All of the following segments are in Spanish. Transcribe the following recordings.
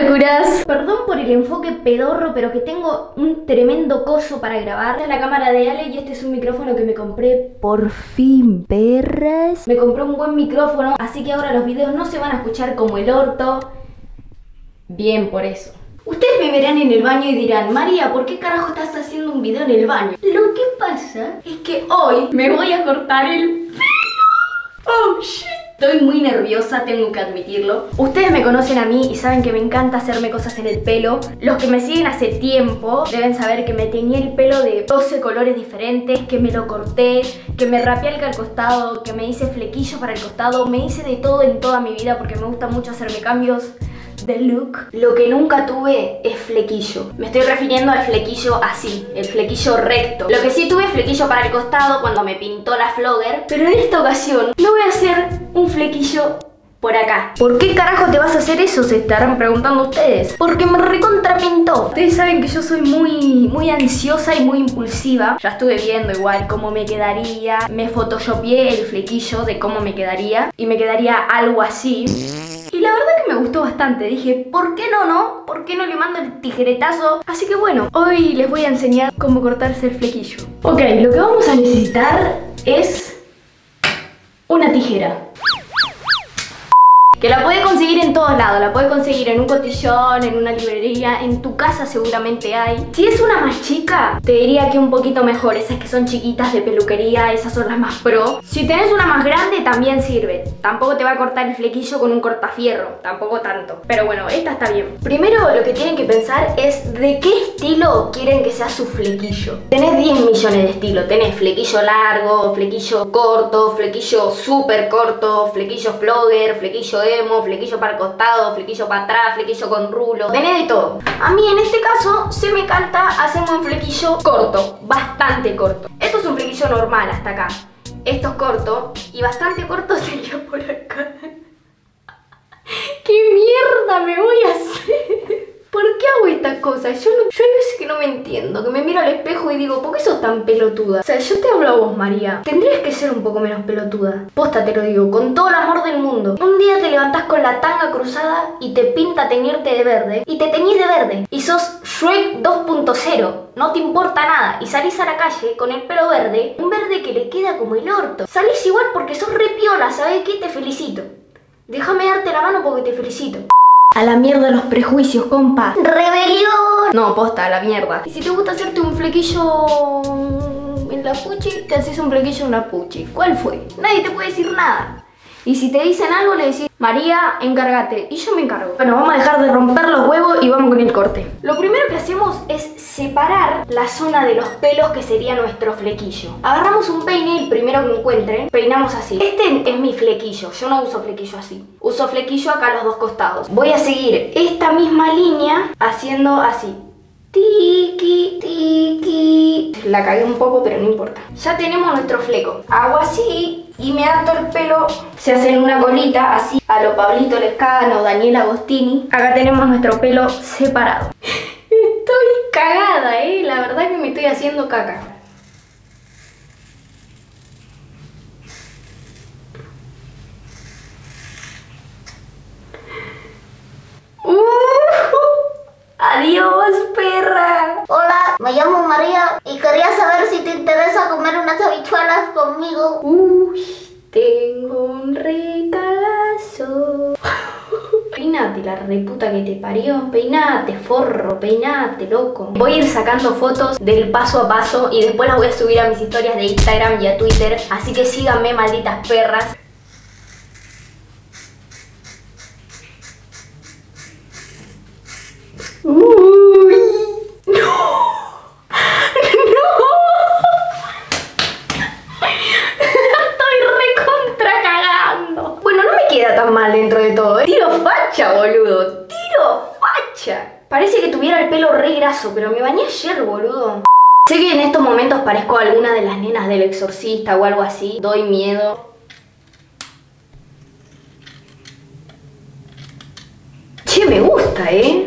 Locuras. Perdón por el enfoque pedorro, pero que tengo un tremendo coso para grabar. Esta es la cámara de Ale y este es un micrófono que me compré por fin, perras. Me compré un buen micrófono, así que ahora los videos no se van a escuchar como el orto. Bien por eso. Ustedes me verán en el baño y dirán: María, ¿por qué carajo estás haciendo un video en el baño? Lo que pasa es que hoy me voy a cortar el pelo. Oh shit. Estoy muy nerviosa, tengo que admitirlo. Ustedes me conocen a mí y saben que me encanta hacerme cosas en el pelo. Los que me siguen hace tiempo deben saber que me teñí el pelo de 12 colores diferentes, que me lo corté, que me rapeé al costado, que me hice flequillo para el costado. Me hice de todo en toda mi vida porque me gusta mucho hacerme cambios de look. Lo que nunca tuve es flequillo. Me estoy refiriendo al flequillo así, el flequillo recto. Lo que sí tuve es flequillo para el costado cuando me pintó la flogger, pero en esta ocasión me voy a hacer un flequillo por acá. ¿Por qué carajo te vas a hacer eso? Se estarán preguntando ustedes. Porque me recontrapintó. Ustedes saben que yo soy muy ansiosa y muy impulsiva. Ya estuve viendo igual cómo me quedaría. Me photoshopeé el flequillo de cómo me quedaría y me quedaría algo así. Y la verdad que me gustó bastante. Dije, ¿por qué no? ¿Por qué no le mando el tijeretazo? Así que bueno, hoy les voy a enseñar cómo cortarse el flequillo. Ok, lo que vamos a necesitar es una tijera. Que la puedes conseguir en todos lados. La puedes conseguir en un cotillón, en una librería. En tu casa seguramente hay. Si es una más chica, te diría que un poquito mejor. Esas que son chiquitas de peluquería, esas son las más pro. Si tenés una más grande, también sirve. Tampoco te va a cortar el flequillo con un cortafierro. Tampoco tanto. Pero bueno, esta está bien. Primero lo que tienen que pensar es de qué estilo quieren que sea su flequillo. Tenés 10 millones de estilos. Tenés flequillo largo, flequillo corto, flequillo súper corto, flequillo flogger, flequillo emo, flequillo para el costado, flequillo para atrás, flequillo con rulo. Tenés de todo. A mí en este caso se me canta hacerme un flequillo corto, bastante corto. Esto es un flequillo normal hasta acá. Esto es corto y bastante corto sería por acá. ¿Qué mierda me voy a hacer? ¿Por qué hago estas cosas? Yo hay veces que no me entiendo, que me miro al espejo y digo, ¿por qué sos tan pelotuda? O sea, yo te hablo a vos, María. Tendrías que ser un poco menos pelotuda. Posta te lo digo, con todo el amor del mundo. Un día te levantás con la tanga cruzada y te pinta teñirte de verde. Y te teñís de verde. Y sos Shrek 2.0. No te importa nada. Y salís a la calle con el pelo verde. Un verde que le queda como el orto. Salís igual porque sos re piola, ¿sabes qué? Te felicito. Déjame darte la mano porque te felicito. A la mierda los prejuicios, compa. ¡Rebelión! No, posta, a la mierda. Y si te gusta hacerte un flequillo en la puchi, te haces un flequillo en la puchi. ¿Cuál fue? Nadie te puede decir nada. Y si te dicen algo, le decís, María, encárgate. Y yo me encargo. Bueno, vamos a dejar de romper los huevos y vamos con el corte. Lo primero que hacemos es separar la zona de los pelos que sería nuestro flequillo. Agarramos un peine, el primero que encuentren. Peinamos así. Este es mi flequillo. Yo no uso flequillo así. Uso flequillo acá a los dos costados. Voy a seguir esta misma línea haciendo así. Tiki, tiki. La cagué un poco, pero no importa. Ya tenemos nuestro fleco. Hago así y me ato el pelo. Se hacen una colita así a lo Pablito Lescano, Daniel Agostini. Acá tenemos nuestro pelo separado. Estoy cagada, la verdad que me estoy haciendo caca. ¡Adiós, perra! Hola, me llamo María y quería saber si te interesa comer unas habichuelas conmigo. Uy, tengo un recagazo. Peinate, la reputa que te parió. Peinate, forro, peinate, loco. Voy a ir sacando fotos del paso a paso y después las voy a subir a mis historias de Instagram y a Twitter. Así que síganme, malditas perras. ¡Uy! ¡No! Tan mal dentro de todo, Tiro facha, boludo. Tiro facha. Parece que tuviera el pelo re graso, pero me bañé ayer, boludo. Sé que en estos momentos parezco a alguna de las nenas del Exorcista o algo así. Doy miedo. Che, me gusta,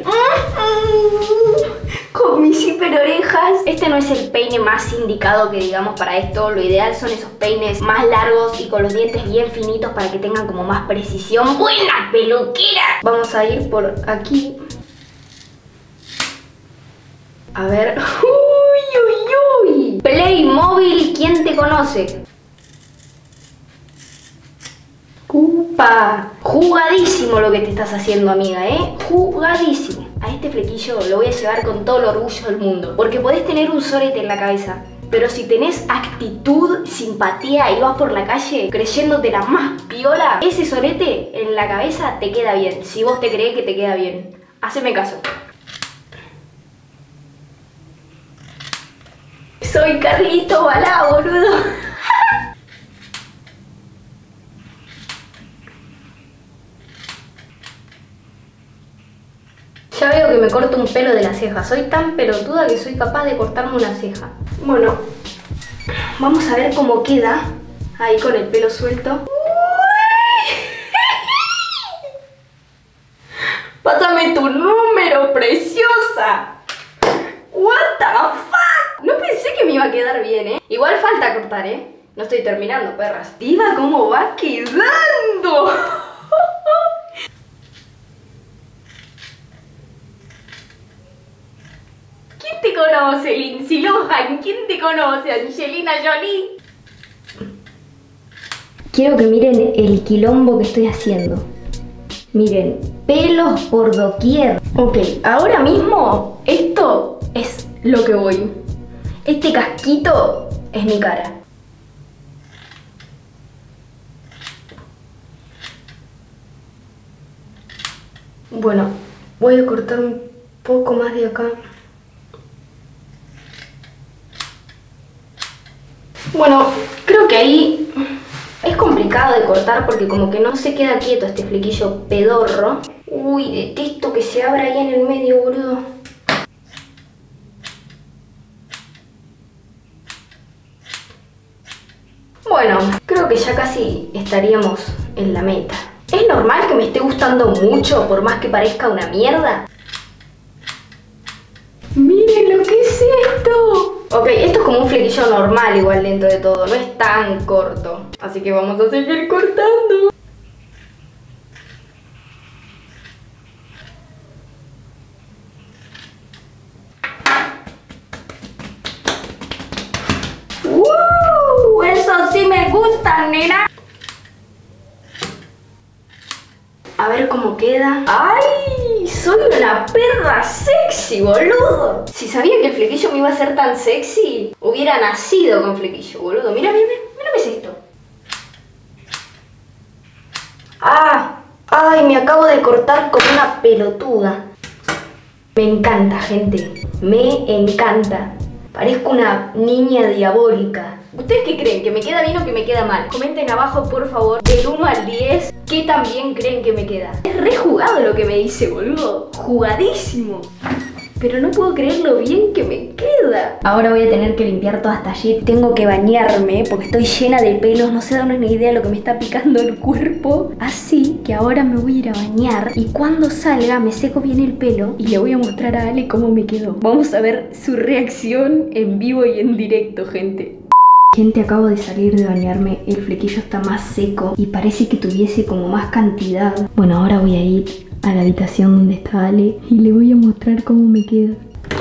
Con mis hiper orejas. Este no es el peine más indicado que digamos para esto. Lo ideal son esos peines más largos y con los dientes bien finitos para que tengan como más precisión. ¡Buena peluquera! Vamos a ir por aquí. A ver. Uy, uy, uy. Playmobil, ¿quién te conoce? ¡Upa! Jugadísimo lo que te estás haciendo, amiga, ¿eh? Jugadísimo. A este flequillo lo voy a llevar con todo el orgullo del mundo. Porque podés tener un sorete en la cabeza, pero si tenés actitud, simpatía y vas por la calle creyéndote la más piola, ese sorete en la cabeza te queda bien. Si vos te crees que te queda bien. Haceme caso. Soy Carlito Balá, boludo. Ya veo que me corto un pelo de la ceja. Soy tan pelotuda que soy capaz de cortarme una ceja. Bueno, vamos a ver cómo queda ahí con el pelo suelto. Pásame tu número, preciosa. What the fuck. No pensé que me iba a quedar bien, ¿eh? Igual falta cortar, ¿eh? No estoy terminando, perras. Diva, ¿cómo va quedando? ¿Quién te conoce, Lindsay Lohan? ¿Quién te conoce, Angelina Jolie? Quiero que miren el quilombo que estoy haciendo. Miren, pelos por doquier. Ok, ahora mismo esto es lo que voy. Este casquito es mi cara. Bueno, voy a cortar un poco más de acá. Bueno, creo que ahí es complicado de cortar porque como que no se queda quieto este flequillo pedorro. Uy, detesto que se abra ahí en el medio, boludo. Bueno, creo que ya casi estaríamos en la meta. ¿Es normal que me esté gustando mucho por más que parezca una mierda? ¡Miren lo que es esto! Ok, esto es como un flequillo normal igual dentro de todo, no es tan corto. Así que vamos a seguir cortando. ¡Eso sí me gusta, nena! A ver cómo queda. ¡Ay! Soy una perra sexy, boludo. Si sabía que el flequillo me iba a hacer tan sexy, hubiera nacido con flequillo, boludo. Mira, mira, mira qué es esto. ¡Ah! ¡Ay! Me acabo de cortar como una pelotuda. Me encanta, gente. Me encanta. Parezco una niña diabólica. ¿Ustedes qué creen? ¿Que me queda bien o que me queda mal? Comenten abajo, por favor, del 1 al 10, ¿qué tan bien creen que me queda? Es re jugado lo que me dice, boludo. Jugadísimo. Pero no puedo creer lo bien que me queda. Ahora voy a tener que limpiar todo hasta allí. Tengo que bañarme porque estoy llena de pelos. No se dan una idea de lo que me está picando el cuerpo. Así que ahora me voy a ir a bañar. Y cuando salga me seco bien el pelo y le voy a mostrar a Ale cómo me quedó. Vamos a ver su reacción en vivo y en directo, gente. Gente, acabo de salir de bañarme, el flequillo está más seco y parece que tuviese como más cantidad. Bueno, ahora voy a ir a la habitación donde está Ale y le voy a mostrar cómo me queda.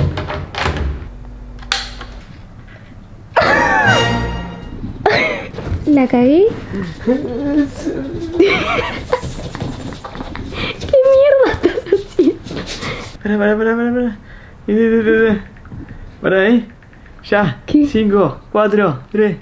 ¿La cagué? ¿Qué mierda estás haciendo? Espera. Para ahí. Ya. ¿Qué? 5, 4, 3.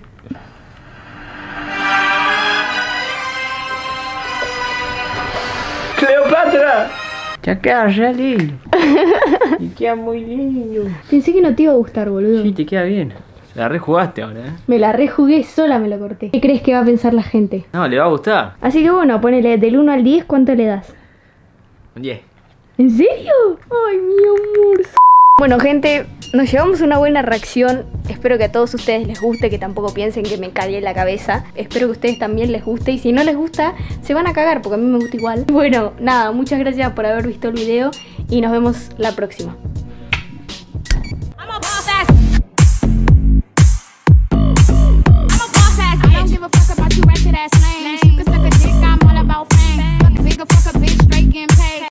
¡Cleopatra! Ya queda re lindo. Y queda muy lindo. Pensé que no te iba a gustar, boludo. Sí, te queda bien. La rejugaste ahora, ¿eh? Me la rejugué, sola me lo corté. ¿Qué crees que va a pensar la gente? No, le va a gustar. Así que bueno, ponele del 1 al 10, ¿cuánto le das? Un 10. ¿En serio? Ay, mi amor. Bueno, gente, nos llevamos una buena reacción. Espero que a todos ustedes les guste, que tampoco piensen que me cagué en la cabeza. Espero que a ustedes también les guste. Y si no les gusta, se van a cagar porque a mí me gusta igual. Bueno, nada, muchas gracias por haber visto el video y nos vemos la próxima.